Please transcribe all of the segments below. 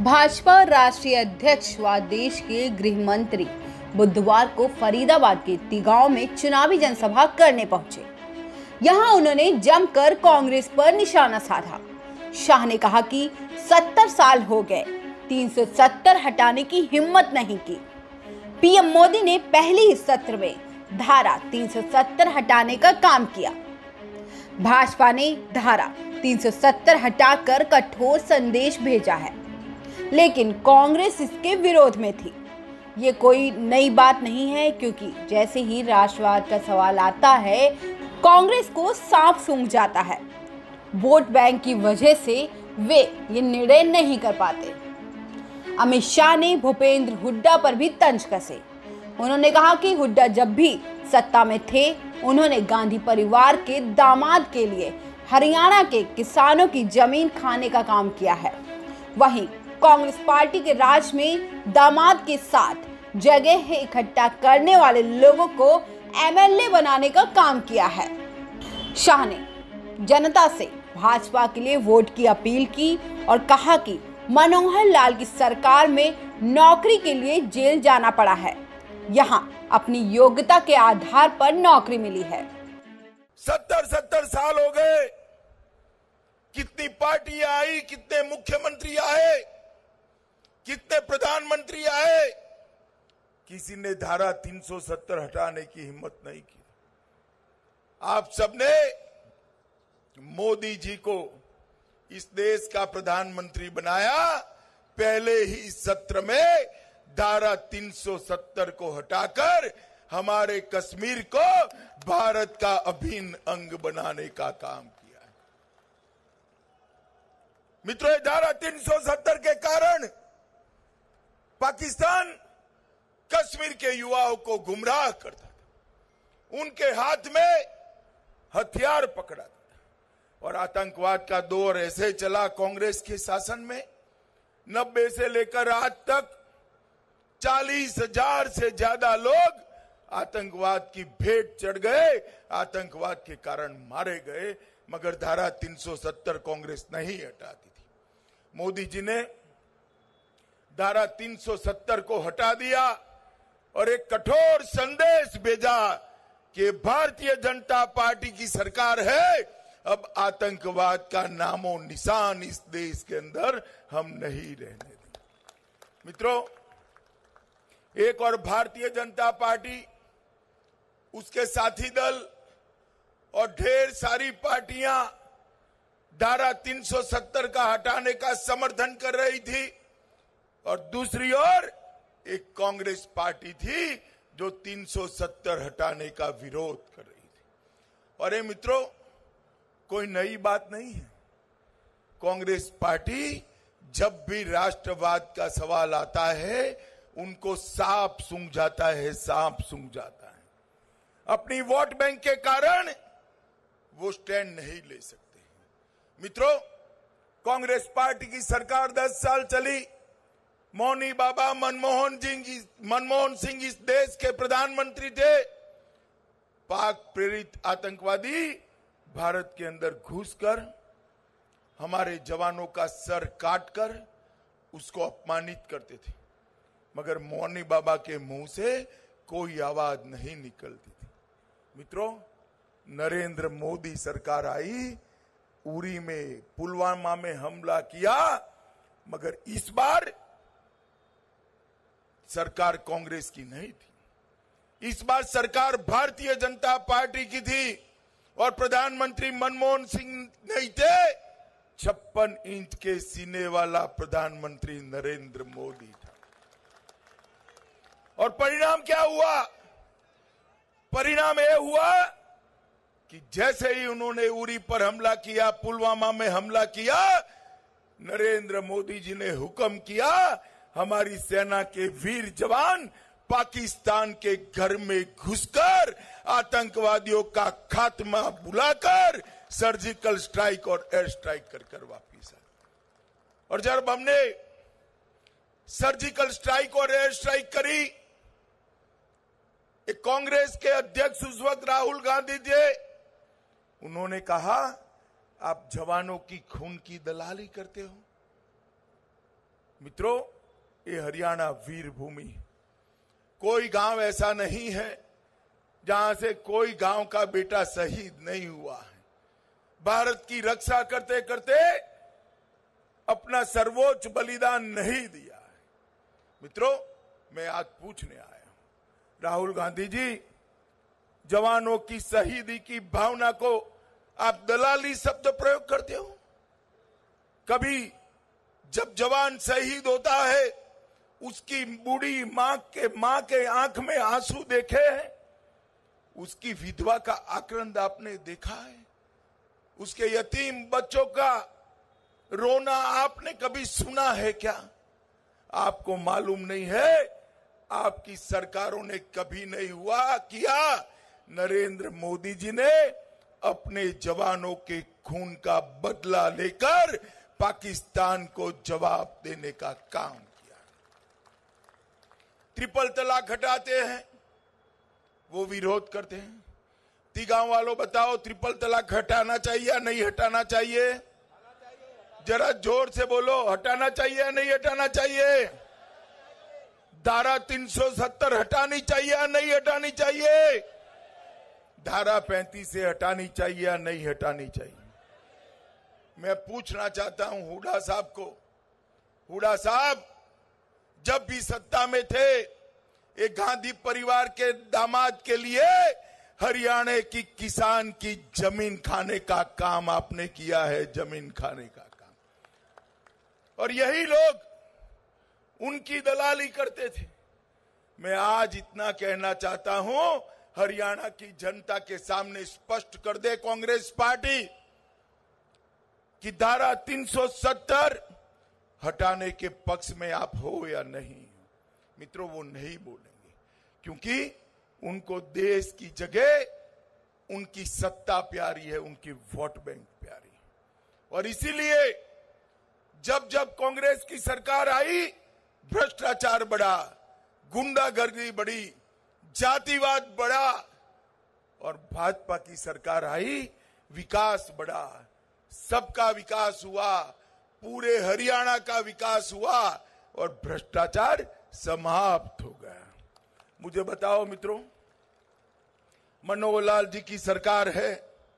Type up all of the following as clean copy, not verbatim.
भाजपा राष्ट्रीय अध्यक्ष व देश के गृह मंत्री बुधवार को फरीदाबाद के तिगांव में चुनावी जनसभा करने पहुंचे। यहां उन्होंने जमकर कांग्रेस पर निशाना साधा। शाह ने कहा कि 70 साल हो गए, 370 हटाने की हिम्मत नहीं की। पीएम मोदी ने पहले ही सत्र में धारा 370 हटाने का काम किया। भाजपा ने धारा 370 हटाकर कठोर संदेश भेजा है, लेकिन कांग्रेस इसके विरोध में थी। ये कोई नई बात नहीं है, क्योंकि जैसे ही राष्ट्रवाद का सवाल आता है, कांग्रेस को सांप सूंघ जाता है। वोट बैंक की वजह से वे ये निर्णय नहीं कर पाते। अमित शाह ने भूपेंद्र हुड्डा पर भी तंज कसे। उन्होंने कहा कि हुड्डा जब भी सत्ता में थे, उन्होंने गांधी परिवार के दामाद के लिए हरियाणा के किसानों की जमीन खाने का काम किया है। वहीं कांग्रेस पार्टी के राज में दामाद के साथ जगह इकट्ठा करने वाले लोगों को एमएलए बनाने का काम किया है। शाह ने जनता से भाजपा के लिए वोट की अपील की और कहा कि मनोहर लाल की सरकार में नौकरी के लिए जेल जाना पड़ा है। यहां अपनी योग्यता के आधार पर नौकरी मिली है। 70 साल हो गए, कितनी पार्टियां आई, कितने मुख्यमंत्री आए, कितने प्रधानमंत्री आए, किसी ने धारा 370 हटाने की हिम्मत नहीं की। आप सबने मोदी जी को इस देश का प्रधानमंत्री बनाया, पहले ही सत्र में धारा 370 को हटाकर हमारे कश्मीर को भारत का अभिन्न अंग बनाने का काम किया है। मित्रों, धारा 370 के कारण पाकिस्तान कश्मीर के युवाओं को गुमराह करता था, उनके हाथ में हथियार पकड़ा था और आतंकवाद का दौर ऐसे चला कांग्रेस के शासन में। 90 से लेकर आज तक 40,000 से ज्यादा लोग आतंकवाद की भेंट चढ़ गए, आतंकवाद के कारण मारे गए, मगर धारा 370 कांग्रेस नहीं हटाती थी। मोदी जी ने धारा 370 को हटा दिया और एक कठोर संदेश भेजा कि भारतीय जनता पार्टी की सरकार है, अब आतंकवाद का नामो निशान इस देश के अंदर हम नहीं रहने देंगे। मित्रों, एक और भारतीय जनता पार्टी, उसके साथी दल और ढेर सारी पार्टियां धारा 370 का हटाने का समर्थन कर रही थी और दूसरी ओर एक कांग्रेस पार्टी थी जो 370 हटाने का विरोध कर रही थी। और ये मित्रों, कोई नई बात नहीं है। कांग्रेस पार्टी जब भी राष्ट्रवाद का सवाल आता है, उनको सांप सूंघ जाता है, सांप सूंघ जाता है। अपनी वोट बैंक के कारण वो स्टैंड नहीं ले सकते। मित्रों, कांग्रेस पार्टी की सरकार 10 साल चली। मौनी बाबा मनमोहन सिंह इस देश के प्रधानमंत्री थे। पाक प्रेरित आतंकवादी भारत के अंदर घुसकर हमारे जवानों का सर काटकर उसको अपमानित करते थे, मगर मौनी बाबा के मुंह से कोई आवाज नहीं निकलती थी। मित्रों, नरेंद्र मोदी सरकार आई, उरी में, पुलवामा में हमला किया, मगर इस बार सरकार कांग्रेस की नहीं थी। इस बार सरकार भारतीय जनता पार्टी की थी और प्रधानमंत्री मनमोहन सिंह नहीं थे। 56 इंच के सीने वाला प्रधानमंत्री नरेंद्र मोदी था। और परिणाम क्या हुआ? परिणाम यह हुआ कि जैसे ही उन्होंने उरी पर हमला किया, पुलवामा में हमला किया, नरेंद्र मोदी जी ने हुक्म किया, हमारी सेना के वीर जवान पाकिस्तान के घर में घुसकर आतंकवादियों का खात्मा बुलाकर सर्जिकल स्ट्राइक और एयर स्ट्राइक कर वापिस आए। और जब हमने सर्जिकल स्ट्राइक और एयर स्ट्राइक करी, कांग्रेस के अध्यक्ष उस वक्त राहुल गांधी थे, उन्होंने कहा, आप जवानों की खून की दलाली करते हो। मित्रों, ये हरियाणा वीर भूमि, कोई गांव ऐसा नहीं है जहां से कोई गांव का बेटा शहीद नहीं हुआ है। भारत की रक्षा करते करते अपना सर्वोच्च बलिदान नहीं दिया है। मित्रों, मैं आज पूछने आया हूं, राहुल गांधी जी, जवानों की शहीदी की भावना को आप दलाली शब्द प्रयोग करते हो? कभी जब जवान शहीद होता है उसकी बूढ़ी मां के आंख में आंसू देखे हैं? उसकी विधवा का आक्रंद आपने देखा है? उसके यतीम बच्चों का रोना आपने कभी सुना है क्या? आपको मालूम नहीं है, आपकी सरकारों ने कभी नहीं हुआ किया। नरेंद्र मोदी जी ने अपने जवानों के खून का बदला लेकर पाकिस्तान को जवाब देने का काम किया। ट्रिपल तलाक हटाते हैं, वो विरोध करते हैं। तिगांव वालों बताओ, ट्रिपल तलाक हटाना चाहिए या नहीं हटाना चाहिए? जरा जोर से बोलो, हटाना चाहिए या नहीं हटाना चाहिए? धारा 370 हटानी चाहिए या नहीं हटानी चाहिए? धारा 35 से हटानी चाहिए या नहीं हटानी चाहिए? मैं पूछना चाहता हूं हुड्डा साहब को, हुड्डा साहब जब भी सत्ता में थे, एक गांधी परिवार के दामाद के लिए हरियाणा की किसान की जमीन खाने का काम आपने किया है, जमीन खाने का काम। और यही लोग उनकी दलाली करते थे। मैं आज इतना कहना चाहता हूं, हरियाणा की जनता के सामने स्पष्ट कर दे कांग्रेस पार्टी कि धारा 370 हटाने के पक्ष में आप हो या नहीं। मित्रों, वो नहीं बोलेंगे क्योंकि उनको देश की जगह उनकी सत्ता प्यारी है, उनकी वोट बैंक प्यारी है। और इसीलिए जब जब कांग्रेस की सरकार आई, भ्रष्टाचार बढ़ा, गुंडागर्दी बढ़ी, जातिवाद बढ़ा, और भाजपा की सरकार आई, विकास बढ़ा, सबका विकास हुआ, पूरे हरियाणा का विकास हुआ और भ्रष्टाचार समाप्त हो गया। मुझे बताओ मित्रों, मनोहर लाल जी की सरकार है,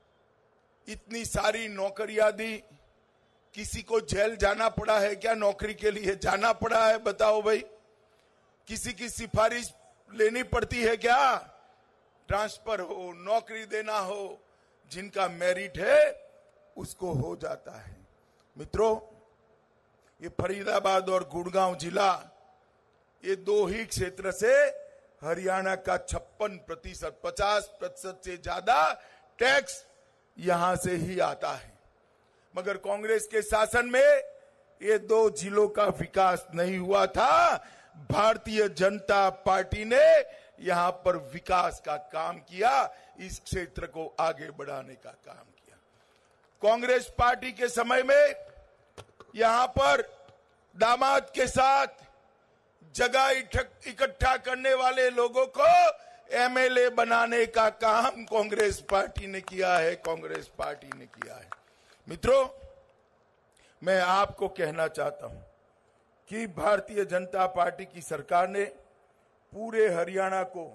इतनी सारी नौकरियां दी, किसी को जेल जाना पड़ा है क्या? नौकरी के लिए जाना पड़ा है? बताओ भाई, किसी की सिफारिश लेनी पड़ती है क्या? ट्रांसफर हो, नौकरी देना हो, जिनका मेरिट है उसको हो जाता है। मित्रों, ये फरीदाबाद और गुड़गांव जिला, ये दो ही क्षेत्र से हरियाणा का 56%, 50% से ज्यादा टैक्स यहां से ही आता है। मगर कांग्रेस के शासन में ये दो जिलों का विकास नहीं हुआ था। भारतीय जनता पार्टी ने यहां पर विकास का काम किया, इस क्षेत्र को आगे बढ़ाने का काम किया। कांग्रेस पार्टी के समय में यहां पर दामाद के साथ जगह इकट्ठा करने वाले लोगों को एमएलए बनाने का काम कांग्रेस पार्टी ने किया है, कांग्रेस पार्टी ने किया है। मित्रों, मैं आपको कहना चाहता हूं कि भारतीय जनता पार्टी की सरकार ने पूरे हरियाणा को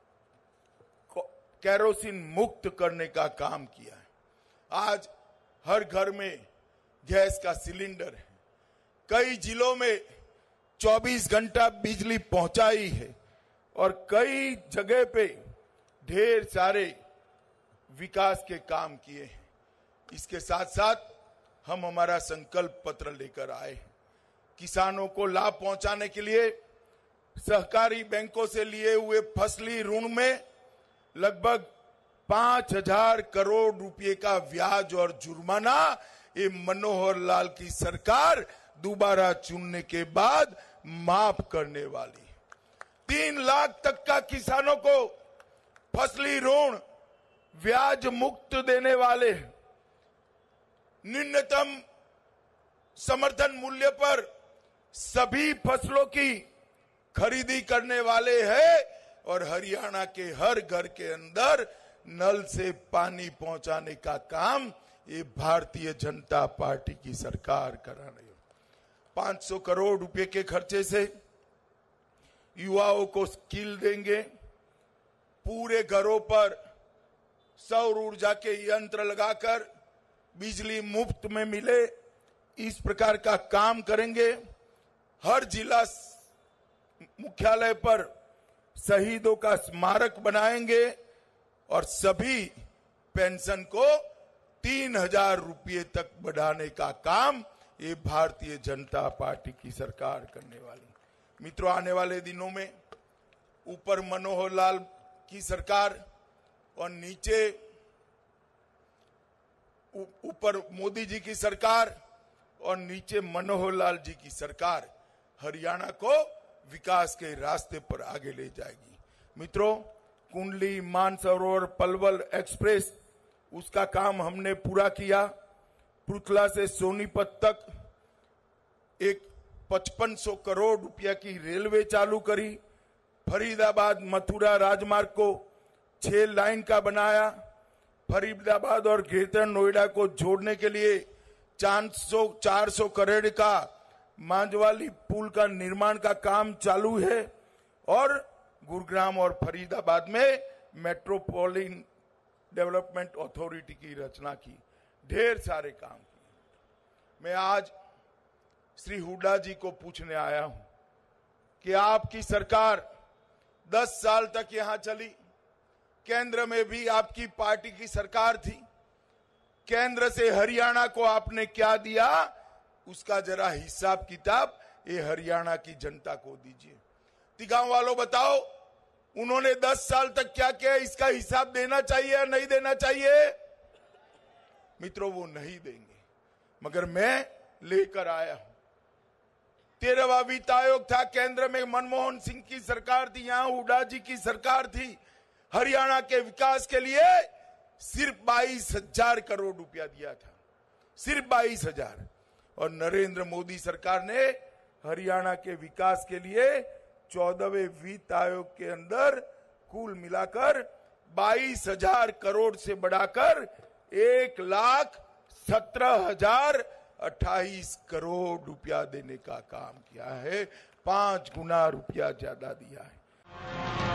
केरोसिन मुक्त करने का काम किया है। आज हर घर में गैस का सिलेंडर है, कई जिलों में 24 घंटा बिजली पहुंचाई है और कई जगह पे ढेर सारे विकास के काम किए हैं। इसके साथ साथ हम हमारा संकल्प पत्र लेकर आए हैं। किसानों को लाभ पहुंचाने के लिए सहकारी बैंकों से लिए हुए फसली ऋण में लगभग 5,000 करोड़ रुपए का ब्याज और जुर्माना ये मनोहर लाल की सरकार दोबारा चुनने के बाद माफ करने वाली। 3 लाख तक का किसानों को फसली ऋण ब्याज मुक्त देने वाले, न्यूनतम समर्थन मूल्य पर सभी फसलों की खरीदी करने वाले हैं और हरियाणा के हर घर के अंदर नल से पानी पहुंचाने का काम ये भारतीय जनता पार्टी की सरकार कर रही है। 500 करोड़ रुपए के खर्चे से युवाओं को स्किल देंगे, पूरे घरों पर सौर ऊर्जा के यंत्र लगाकर बिजली मुफ्त में मिले, इस प्रकार का काम करेंगे। हर जिला मुख्यालय पर शहीदों का स्मारक बनाएंगे और सभी पेंशन को 3,000 रुपये तक बढ़ाने का काम ये भारतीय जनता पार्टी की सरकार करने वाली। मित्रों, आने वाले दिनों में ऊपर मनोहर लाल की सरकार और नीचे ऊपर मोदी जी की सरकार और नीचे मनोहर लाल जी की सरकार हरियाणा को विकास के रास्ते पर आगे ले जाएगी। मित्रों, कुंडली मानसरोवर पलवल एक्सप्रेस उसका काम हमने पूरा किया। पुतला से सोनीपत तक एक 5500 करोड़ रुपया की रेलवे चालू करी। फरीदाबाद मथुरा राजमार्ग को 6 लाइन का बनाया। फरीदाबाद और ग्रेटर नोएडा को जोड़ने के लिए 400 करोड़ का मांझवाली पुल का निर्माण का काम चालू है और गुरुग्राम और फरीदाबाद में मेट्रोपॉलिटन डेवलपमेंट अथॉरिटी की रचना की। ढेर सारे काम किए। मैं आज श्री हुड्डा जी को पूछने आया हूं कि आपकी सरकार 10 साल तक यहां चली, केंद्र में भी आपकी पार्टी की सरकार थी। केंद्र से हरियाणा को आपने क्या दिया, उसका जरा हिसाब किताब ये हरियाणा की जनता को दीजिए। तिगांव वालों बताओ, उन्होंने 10 साल तक क्या किया, इसका हिसाब देना चाहिए या नहीं देना चाहिए? मित्रों, वो नहीं देंगे, मगर मैं लेकर आया हूं। 13वां वित्त आयोग था, केंद्र में मनमोहन सिंह की सरकार थी, यहां हुड्डा जी की सरकार थी। हरियाणा के विकास के लिए सिर्फ 22,000 करोड़ रुपया दिया था, सिर्फ 22,000। और नरेंद्र मोदी सरकार ने हरियाणा के विकास के लिए 14वें वित्त आयोग के अंदर कुल मिलाकर 22,000 करोड़ से बढ़ाकर 1,17,028 करोड़ रुपया देने का काम किया है। 5 गुना रुपया ज्यादा दिया है।